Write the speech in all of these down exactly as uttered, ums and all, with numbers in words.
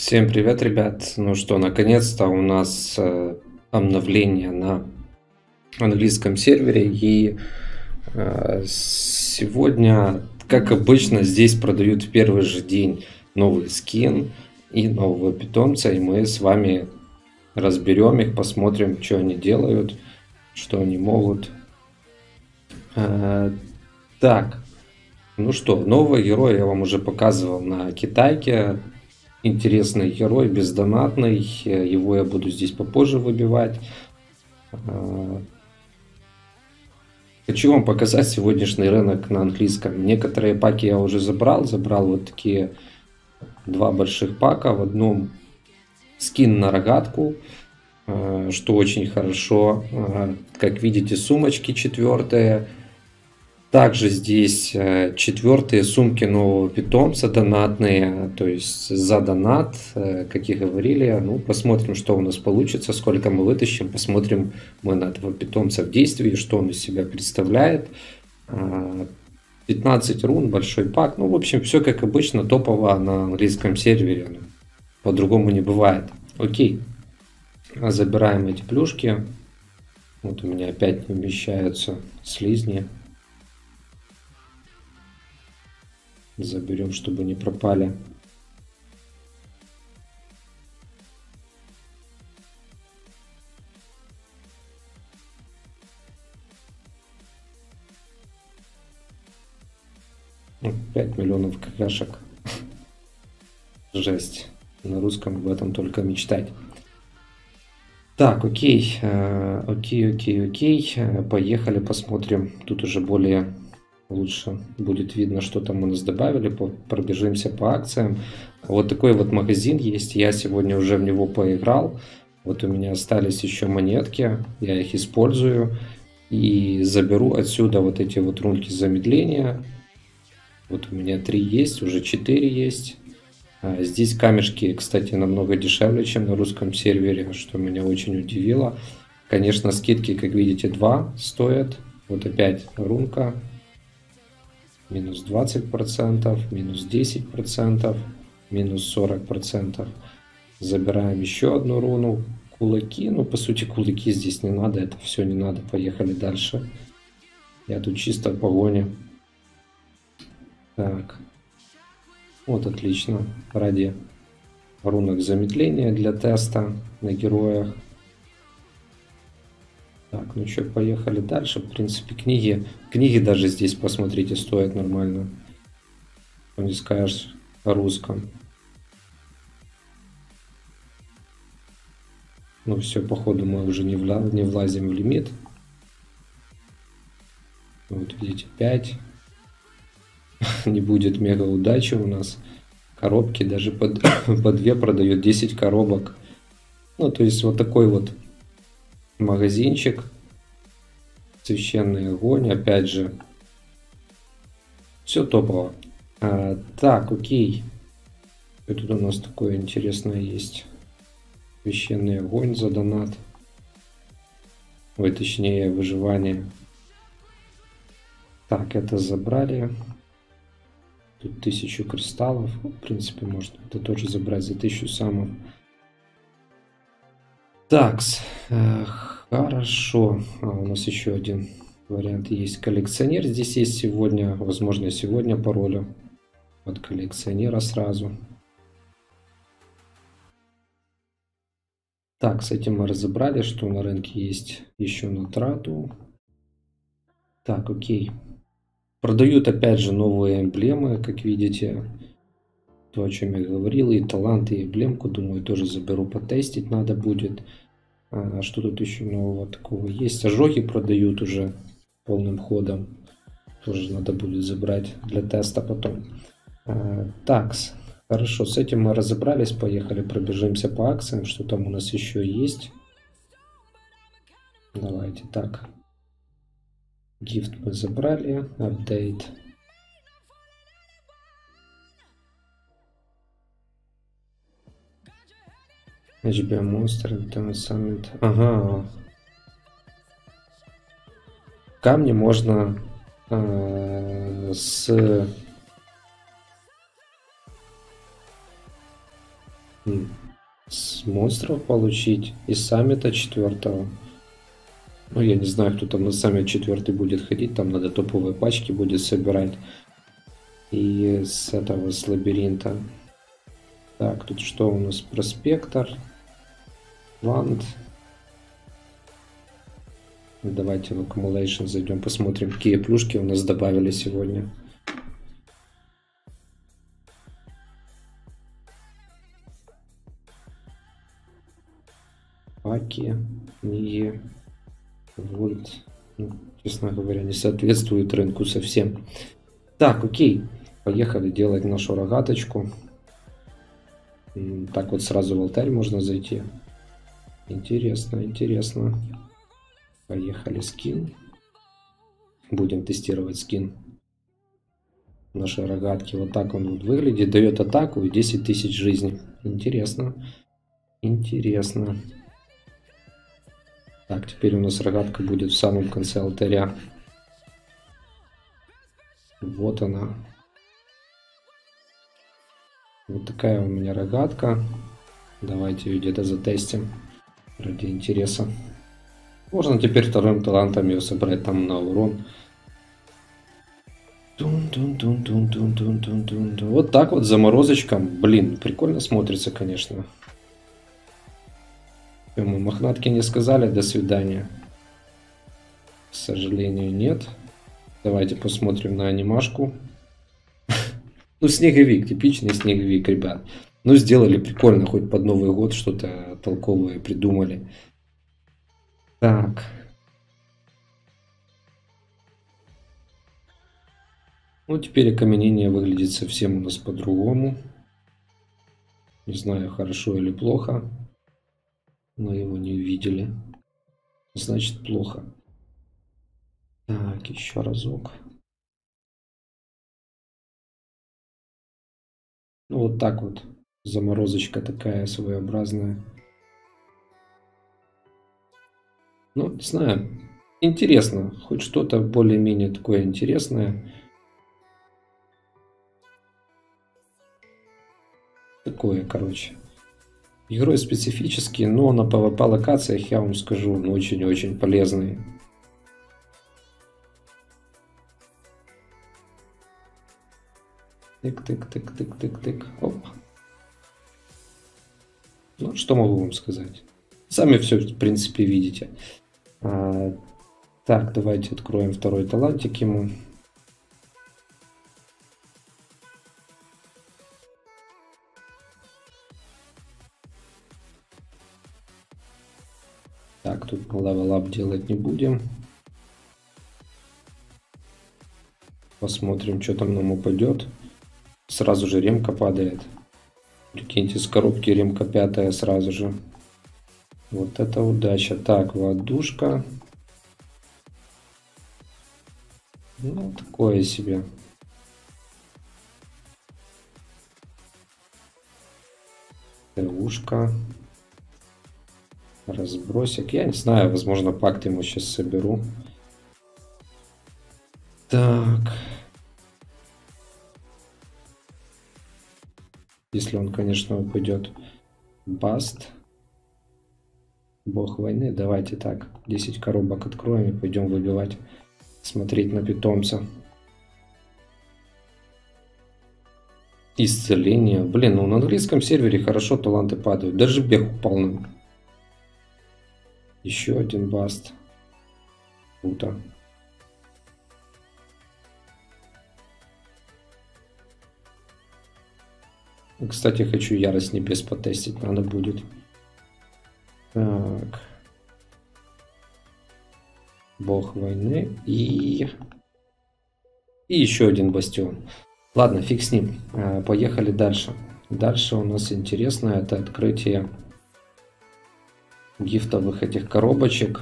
Всем привет, ребят! Ну что, наконец-то у нас э, обновление на английском сервере, и э, сегодня, как обычно, здесь продают в первый же день новый скин и нового питомца, и мы с вами разберем их, посмотрим, что они делают, что они могут. Э, так, ну что, нового героя я вам уже показывал на китайке. Интересный герой, бездонатный, его я буду здесь попозже выбивать. Хочу вам показать сегодняшний рынок на английском. Некоторые паки я уже забрал, забрал вот такие два больших пака. В одном скин на рогатку, что очень хорошо. Как видите, сумочки четвертые. Также здесь четвертые сумки нового питомца, донатные, то есть за донат, как и говорили. Ну, посмотрим, что у нас получится, сколько мы вытащим, посмотрим мы на этого питомца в действии, что он из себя представляет. пятнадцать рун, большой пак, ну, в общем, все как обычно, топово на английском сервере, по-другому не бывает. Окей, забираем эти плюшки. Вот у меня опять не вмещаются слизни. Заберем, чтобы не пропали. пять миллионов какашек. Жесть. На русском об этом только мечтать. Так, окей. Окей, окей, окей. Поехали, посмотрим. Тут уже более... лучше будет видно, что там у нас добавили. Пробежимся по акциям. Вот такой вот магазин есть. Я сегодня уже в него поиграл. Вот у меня остались еще монетки. Я их использую. И заберу отсюда вот эти вот рунки замедления. Вот у меня три есть, уже четыре есть. Здесь камешки, кстати, намного дешевле, чем на русском сервере, что меня очень удивило. Конечно, скидки, как видите, два стоят. Вот опять рунка. Минус двадцать процентов, минус десять процентов, минус сорок процентов. Забираем еще одну руну. Кулаки. Ну, по сути, кулаки здесь не надо. Это все не надо. Поехали дальше. Я тут чисто в погоне. Так. Вот, отлично. Ради рунок замедления для теста на героях. Так, ну что, поехали дальше. В принципе, книги, книги даже здесь, посмотрите, стоят нормально. Не скажешь о русском. Ну все, походу мы уже не, вла не влазим в лимит. Вот видите, пять. Не будет мега удачи у нас. Коробки даже по, по две продает, десять коробок. Ну, то есть вот такой вот магазинчик. Священный огонь, опять же. Все топово. А, так, окей. Что тут у нас такое интересное есть? Священный огонь за донат. Ой, точнее, выживание. Так, это забрали. Тут тысячу кристаллов. В принципе, можно это тоже забрать за тысячу самов. Такс. Хорошо. А, у нас еще один вариант есть. Коллекционер здесь есть сегодня. Возможно, сегодня паролю от коллекционера сразу. Так, с этим мы разобрали, что на рынке есть еще на трату. Так, окей. Продают опять же новые эмблемы, как видите. То, о чем я говорил. И талант, и эмблемку, думаю, тоже заберу потестить надо будет. А что тут еще нового такого есть? Ожоги продают уже полным ходом. Тоже надо будет забрать для теста потом. А, такс. Хорошо, с этим мы разобрались. Поехали, пробежимся по акциям. Что там у нас еще есть? Давайте так. Гифт мы забрали. Апдейт. эйч би Monster, Summit. Ага. Камни можно э, с С монстров получить. И саммита четвертого. Ну, я не знаю, кто там на саммит четвертый будет ходить. Там надо топовые пачки будет собирать. И с этого, с лабиринта. Так, тут что у нас? Проспектор. Ванд. Давайте в Accumulation зайдем, посмотрим, какие плюшки у нас добавили сегодня. Паки, не вольт, ну, честно говоря, не соответствует рынку совсем. Так, окей, поехали делать нашу рогаточку. Так вот сразу в алтарь можно зайти. Интересно, интересно. Поехали, скин. Будем тестировать скин нашей рогатки. Вот так он вот выглядит. Дает атаку и десять тысяч жизней. Интересно. Интересно. Так, теперь у нас рогатка будет в самом конце алтаря. Вот она. Вот такая у меня рогатка. Давайте ее где-то затестим ради интереса. Можно теперь вторым талантом ее собрать там на урон. Вот так вот заморозочком. Блин, прикольно смотрится, конечно. Мы мохнатки не сказали до свидания. К сожалению, нет. Давайте посмотрим на анимашку. Ну, снеговик, типичный снеговик, ребят. Ну, сделали прикольно, хоть под Новый год что-то толковое придумали. Так. Ну, теперь окаменение выглядит совсем у нас по-другому. Не знаю, хорошо или плохо. Но его не увидели. Значит, плохо. Так, еще разок. Ну, вот так вот. Заморозочка такая своеобразная. Ну, не знаю. Интересно. Хоть что-то более-менее такое интересное. Такое, короче. Герой специфический, но на пэ вэ пэ локациях, я вам скажу, он очень-очень полезный. Тык-тык-тык-тык-тык-тык. Оп. Ну, что могу вам сказать? Сами все, в принципе, видите. А, так, давайте откроем второй талантик ему. Так, тут левел-ап делать не будем. Посмотрим, что там нам упадет. Сразу же ремка падает. Прикиньте, с коробки ремка пятая сразу же. Вот это удача. Так, воздушка. Ну, такое себе. ТУшка. Разбросик. Я не знаю, возможно, пакт ему сейчас соберу. Так. Если он, конечно, упадет. Баст. Бог войны. Давайте так. десять коробок откроем и пойдем выбивать. Смотреть на питомца. Исцеление. Блин, ну на английском сервере хорошо таланты падают. Даже бег упал нам. Еще один баст. Круто. Кстати, хочу ярость небес потестить. Надо будет. Так. Бог войны. И... И еще один бастион. Ладно, фиг с ним. Поехали дальше. Дальше у нас интересно это открытие гифтовых этих коробочек.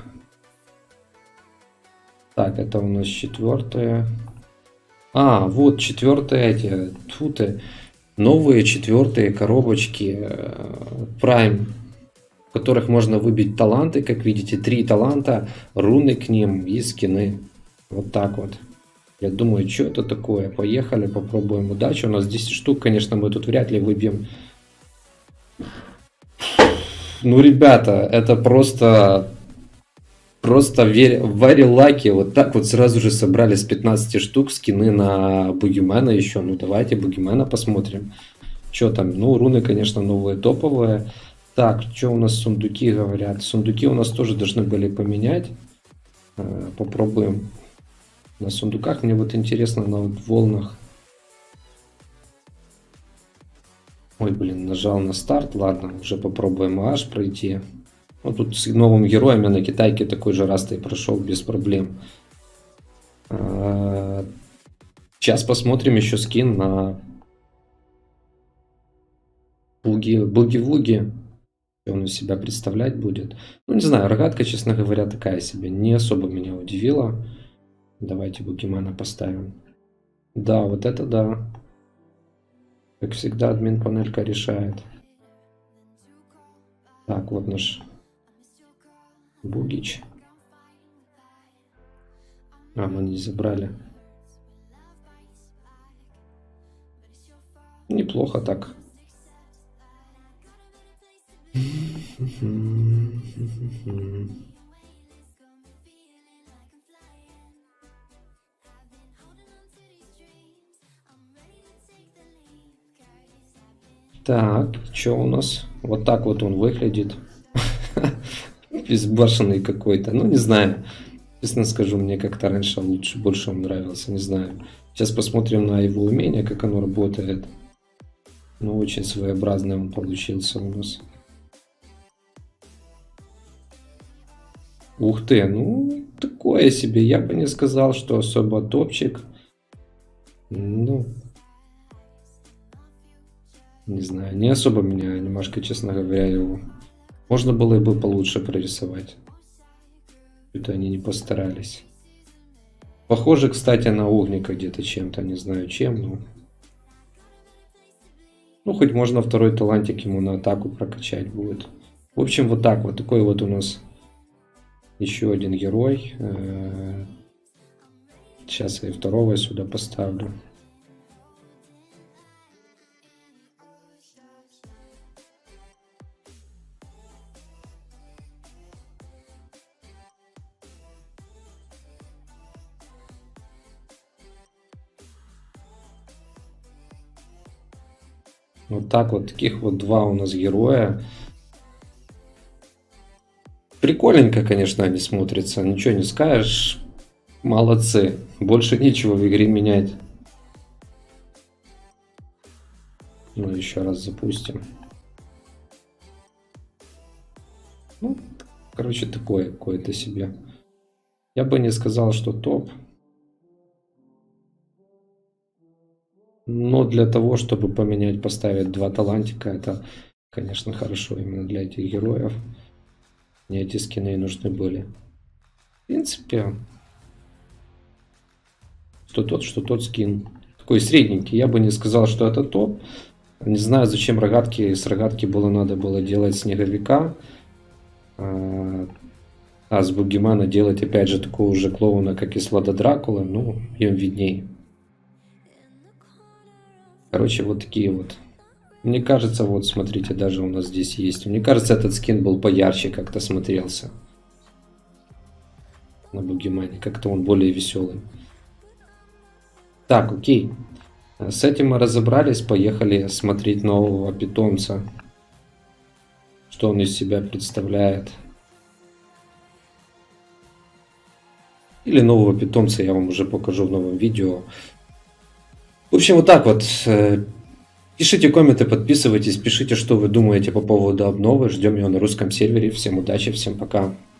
Так, это у нас четвертое. А, вот четвертые эти. Тут новые четвертые коробочки Prime, в которых можно выбить таланты, как видите, три таланта, руны к ним и скины. Вот так вот. Я думаю, что это такое? Поехали, попробуем удачу. У нас десять штук, конечно, мы тут вряд ли выбьем Ну, ребята, это просто... Просто very lucky. Вот так вот сразу же собрали с пятнадцати штук скины на Бугимена еще. Ну, давайте Бугимена посмотрим. Что там? Ну, руны, конечно, новые топовые. Так, что у нас сундуки говорят? Сундуки у нас тоже должны были поменять. Попробуем. На сундуках мне вот интересно на вот волнах. Ой, блин, нажал на старт. Ладно, уже попробуем аж пройти. Вот тут с новым героем я на китайке такой же раз и прошел без проблем. Сейчас посмотрим еще скин на Буги-Вуги. Что он из себя представлять будет. Ну, не знаю, рогатка, честно говоря, такая себе. Не особо меня удивила. Давайте Бугимена поставим. Да, вот это да. Как всегда, админ панелька решает. Так, вот наш Бугич. А, мы не забрали. Неплохо так. Так, что у нас? Вот так вот он выглядит. Безбашенный какой-то. Ну, не знаю. Честно скажу, мне как-то раньше лучше, больше он нравился. Не знаю. Сейчас посмотрим на его умение, как оно работает. Ну, очень своеобразный он получился у нас. Ух ты, ну, такое себе. Я бы не сказал, что особо топчик. Ну, не знаю, не особо меня немножко, честно говоря, его... Можно было бы получше прорисовать. Это они не постарались. Похоже, кстати, на Огника где-то чем-то, не знаю чем, но... Ну, хоть можно второй талантик ему на атаку прокачать будет. В общем, вот так вот. Такой вот у нас еще один герой. Сейчас я и второго сюда поставлю. Вот так вот, таких вот два у нас героя. Прикольненько, конечно, они смотрятся, ничего не скажешь. Молодцы, больше нечего в игре менять. Ну, еще раз запустим. Ну, короче, такое какое-то себе. Я бы не сказал, что топ. Но для того, чтобы поменять, поставить два талантика, это, конечно, хорошо именно для этих героев. Мне эти скины нужны были. В принципе, что тот, что тот скин. Такой средненький. Я бы не сказал, что это топ. Не знаю, зачем рогатки. С рогатки было надо было делать снеговика. А с Бугимена делать, опять же, такого же клоуна, как и с Влада Дракула. Ну, им видней. Короче, вот такие вот. Мне кажется, вот смотрите, даже у нас здесь есть. Мне кажется, этот скин был поярче как-то смотрелся. На Бугимене. Как-то он более веселый. Так, окей. С этим мы разобрались. Поехали смотреть нового питомца. Что он из себя представляет. Или нового питомца я вам уже покажу в новом видео. В общем, вот так вот. Пишите комменты, подписывайтесь, пишите, что вы думаете по поводу обновы. Ждем ее на русском сервере. Всем удачи, всем пока.